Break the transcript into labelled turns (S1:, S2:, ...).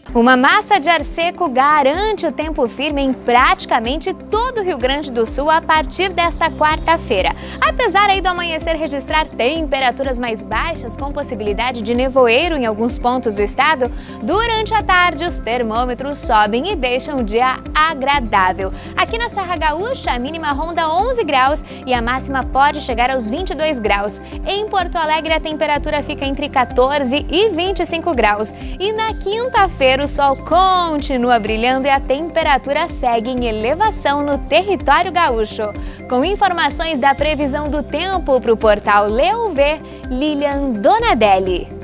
S1: Uma massa de ar seco garante o tempo firme em praticamente todo o Rio Grande do Sul a partir desta quarta-feira. Apesar aí do amanhecer registrar temperaturas mais baixas com possibilidade de nevoeiro em alguns pontos do estado, durante a tarde os termômetros sobem e deixam o dia agradável. Aqui na Serra Gaúcha, a mínima ronda 11 graus e a máxima pode chegar aos 22 graus. Em Porto Alegre, a temperatura fica entre 14 e 25 graus. E na quinta-feira, o sol continua brilhando e a temperatura segue em elevação no território gaúcho. Com informações da previsão do tempo para o portal Leuv, Lilian Donadelli.